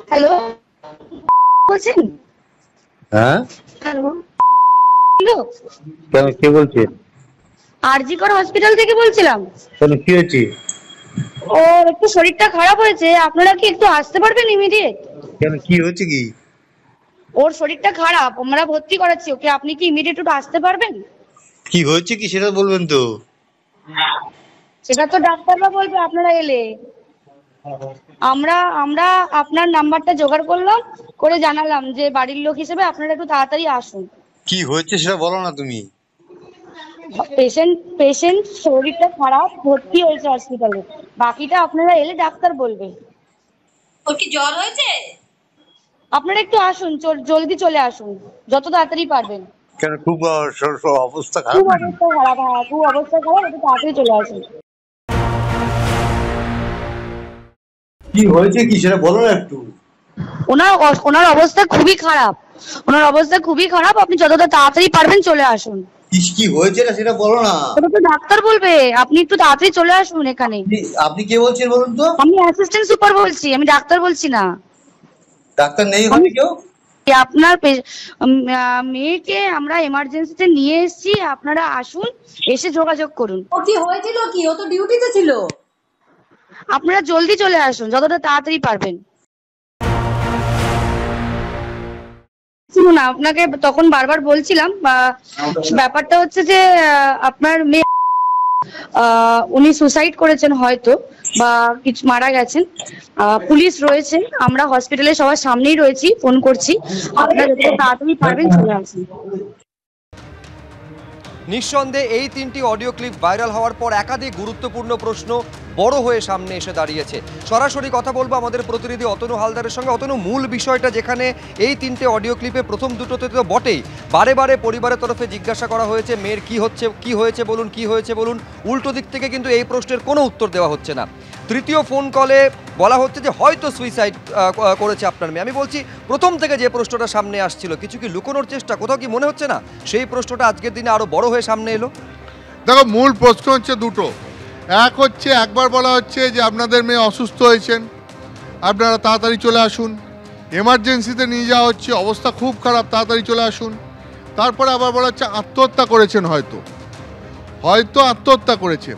Hello, বলছেন? হ্যাঁ, hello, hello, কেন কে বলছেন? আরজি কর হসপিটাল থেকে বলছিলাম। কেন কি হয়েছে? ওর একটু শরীরটা খারাপ হয়েছে, আপনারা কি একটু আসতে পারবেন ইমিডিয়েট? কেন কি হয়েছে কি? ওর শরীরটা খারাপ, আমরা ভর্তি করাচ্ছি ওকে, আপনি কি ইমিডিয়েট একটু আসতে পারবেন? কি হয়েছে কি সেটা বলবেন তো? সেটা তো ডাক্তাররা বলবে আপনারা এলে। আমরা আমরা আপনার নাম্বারটা জোগাড় করলাম, করে জানালাম যে বাড়ির লোক হিসেবে আপনারা একটু তাড়াতাড়ি আসুন। কি হয়েছে সেটা বলো না তুমি। পেশেন্ট পেশেন্ট শরীরটা খারাপ, ভর্তি হয়েছে হসপিটালে, বাকিটা আপনারা এলে ডাক্তার বলবে। ওর কি জ্বর হয়েছে? আপনারা একটু আসুন, জলদি চলে আসুন, যত তাড়াতাড়ি পারবেন। কেন খুব অবস্থা খারাপ খুব নাকি? অবস্থা খারাপ, হ্যাঁ খুব অবস্থা খারাপ, একটু তাড়াতাড়ি চলে আসুন। কি হয়েছে কি সেটা বলো না একটু। ওনার ওনার অবস্থা খুবই খারাপ, ওনার অবস্থা খুবই খারাপ, আপনি যতটা তাড়াতাড়ি পারবেন চলে আসুন। কি হয়েছে না সেটা বলো না। ওটা তো ডাক্তার বলবে, আপনি একটু তাড়াতাড়ি চলে আসুন এখানে। আপনি কে বলছেন বলুন তো? আমি অ্যাসিস্ট্যান্ট সুপার বলছি, আমি ডাক্তার বলছি না। ডাক্তার নেই আমি ওখানে কেউ? আপনার মেয়েকে আমরা এমার্জেন্সিতে নিয়ে এসেছি, আপনারা আসুন, এসে যোগাযোগ করুন। ও কি হয়েছিল কি? ও তো ডিউটিতে ছিল। আপনারা জলদি চলে আসুন, যতটা তাড়াতাড়ি পারবেন। শুনুন, আপনাকে তখন বারবার বলছিলাম, ব্যাপারটা হচ্ছে যে আপনার মেয়ে উনি সুসাইড করেছেন হয়তো, বা কিছু মারা গেছেন। পুলিশ রয়েছে, আমরা হসপিটালে সবার সামনেই রয়েছি, ফোন করছি, আপনারা যতটা তাড়াতাড়ি পারবেন চলে আসুন। নিঃসন্দেহে এই তিনটি অডিও ক্লিপ ভাইরাল হওয়ার পর একাধিক গুরুত্বপূর্ণ প্রশ্ন বড় হয়ে সামনে এসে দাঁড়িয়েছে। সরাসরি কথা বলবো আমাদের প্রতিনিধি অতনু হালদারের সঙ্গে। অতনু, মূল বিষয়টা যেখানে এই তিনটে অডিও ক্লিপে প্রথম দুটোতে তো বটেই বারে বারে পরিবারের তরফে জিজ্ঞাসা করা হয়েছে মেয়ের কি হয়েছে বলুন। উল্টো দিক থেকে কিন্তু এই প্রশ্নের কোনো উত্তর দেওয়া হচ্ছে না। তৃতীয় ফোন কলে বলা হচ্ছে যে হয়তো সুইসাইড করেছে আপনার মেয়ে। আমি বলছি, প্রথম থেকে যে প্রশ্নটা সামনে আসছিল, কিছু কি লুকোনোর চেষ্টা, কোথাও কি মনে হচ্ছে না সেই প্রশ্নটা আজকের দিনে আরো বড় হয়ে সামনে এলো? দেখো, মূল প্রশ্ন হচ্ছে দুটো। এক হচ্ছে, একবার বলা হচ্ছে যে আপনাদের মেয়ে অসুস্থ হয়েছেন, আপনারা তাড়াতাড়ি চলে আসুন, এমার্জেন্সিতে নিয়ে যাওয়া হচ্ছে, অবস্থা খুব খারাপ, তাড়াতাড়ি চলে আসুন। তারপরে আবার বলা হচ্ছে আত্মহত্যা করেছেন, হয়তো আত্মহত্যা করেছে।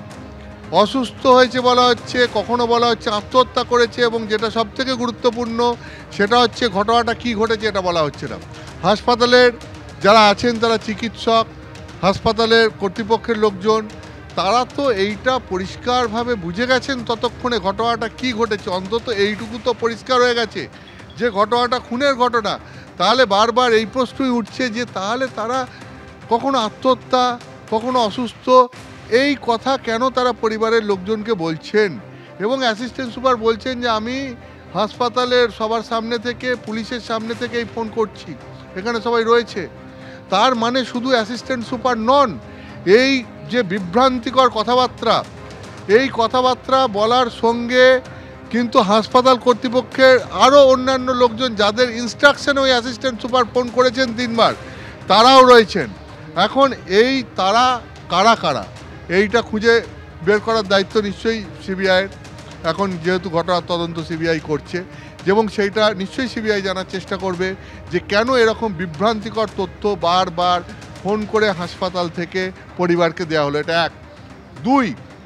অসুস্থ হয়েছে বলা হচ্ছে, কখনো বলা হচ্ছে আত্মহত্যা করেছে, এবং যেটা সবথেকে গুরুত্বপূর্ণ সেটা হচ্ছে ঘটনাটা কি ঘটেছে এটা বলা হচ্ছে না। হাসপাতালের যারা আছেন, তারা চিকিৎসক, হাসপাতালের কর্তৃপক্ষের লোকজন, তারা তো এইটা পরিষ্কারভাবে বুঝে গেছেন ততক্ষণে ঘটনাটা কি ঘটেছে। অন্তত এইটুকু তো পরিষ্কার হয়ে গেছে যে ঘটনাটা খুনের ঘটনা। তাহলে বারবার এই প্রশ্নই উঠছে যে তাহলে তারা কখনো আত্মহত্যা, কখনো অসুস্থ, এই কথা কেন তারা পরিবারের লোকজনকে বলছেন। এবং অ্যাসিস্ট্যান্ট সুপার বলছেন যে আমি হাসপাতালের সবার সামনে থেকে, পুলিশের সামনে থেকে এই ফোন করছি, এখানে সবাই রয়েছে। তার মানে শুধু অ্যাসিস্ট্যান্ট সুপার নন, এই যে বিভ্রান্তিকর কথাবার্তা, এই কথাবার্তা বলার সঙ্গে কিন্তু হাসপাতাল কর্তৃপক্ষের আরও অন্যান্য লোকজন, যাদের ইনস্ট্রাকশনে ওই অ্যাসিস্ট্যান্ট সুপার ফোন করেছেন 3 বার, তারাও রয়েছেন। এখন এই তারা কারা কারা এইটা খুঁজে বের করার দায়িত্ব নিশ্চয়ই সিবিআইয়ের। এখন যেহেতু ঘটনার তদন্ত সিবিআই করছে, এবং সেইটা নিশ্চয়ই সিবিআই জানার চেষ্টা করবে যে কেন এরকম বিভ্রান্তিকর তথ্য বারবার ফোন করে হাসপাতাল থেকে পরিবারকে দেওয়া হলো। এটা এক। দুই,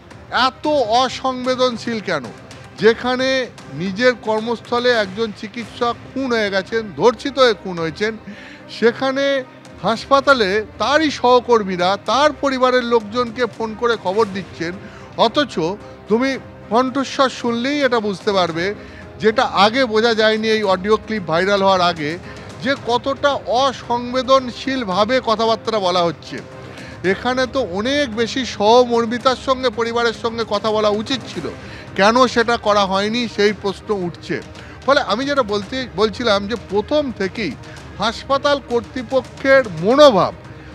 এত অসংবেদনশীল কেন? যেখানে নিজের কর্মস্থলে একজন চিকিৎসক খুন হয়ে গেছেন, ধর্ষিত হয়ে খুন হয়েছেন, সেখানে হাসপাতালে তারই সহকর্মীরা তার পরিবারের লোকজনকে ফোন করে খবর দিচ্ছেন। অথচ তুমি কণ্ঠস্বর শুনলেই এটা বুঝতে পারবে, যেটা আগে বোঝা যায়নি এই অডিও ক্লিপ ভাইরাল হওয়ার আগে, যে কতটা অসংবেদনশীলভাবে কথাবার্তা বলা হচ্ছে। এখানে তো অনেক বেশি সহমর্মিতার সঙ্গে পরিবারের সঙ্গে কথা বলা উচিত ছিল, কেন সেটা করা হয়নি সেই প্রশ্ন উঠছে। ফলে আমি যেটা বলছিলাম যে প্রথম থেকেই হাসপাতাল কর্তৃপক্ষের মনোভাব,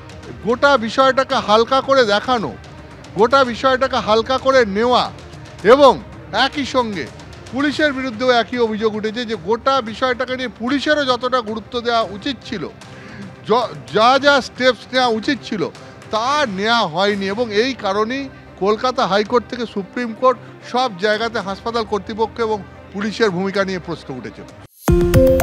গোটা বিষয়টাকে হালকা করে দেখানো, গোটা বিষয়টাকে হালকা করে নেওয়া, এবং একই সঙ্গে পুলিশের বিরুদ্ধেও একই অভিযোগ উঠেছে যে গোটা বিষয়টাকে নিয়ে পুলিশেরও যতটা গুরুত্ব দেওয়া উচিত ছিল, যা যা স্টেপস নেওয়া উচিত ছিল তা নেওয়া হয়নি। এবং এই কারণেই কলকাতা হাইকোর্ট থেকে সুপ্রিম কোর্ট সব জায়গাতে হাসপাতাল কর্তৃপক্ষ এবং পুলিশের ভূমিকা নিয়ে প্রশ্ন উঠেছে। নমস্কার।